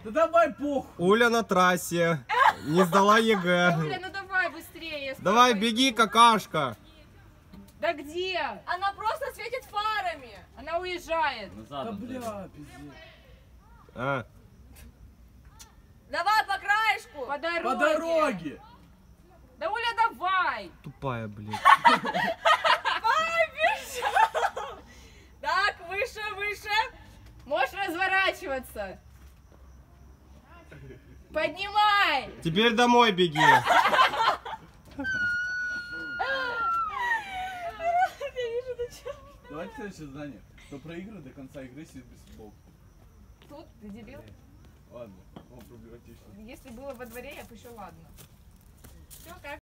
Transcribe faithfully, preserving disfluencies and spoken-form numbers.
Да давай похуй. Уля на трассе. Не сдала ЕГЭ. Уля, ну давай быстрее. Давай, беги, какашка. Да где? Она просто светит фарами. Она уезжает. Да бля, пиздец. А. Давай по краешку. По дороге. По дороге. Да Уля, давай. Тупая, блин. Побежал. Так, выше, выше. Можешь разворачиваться. Поднимай. Теперь домой беги. Давайте следующее задание. Кто проигрывает до конца игры, сидит без футболки. Тут ты дебил. Ладно, он проблематичный. Если было во дворе, я бы еще ладно. Все как?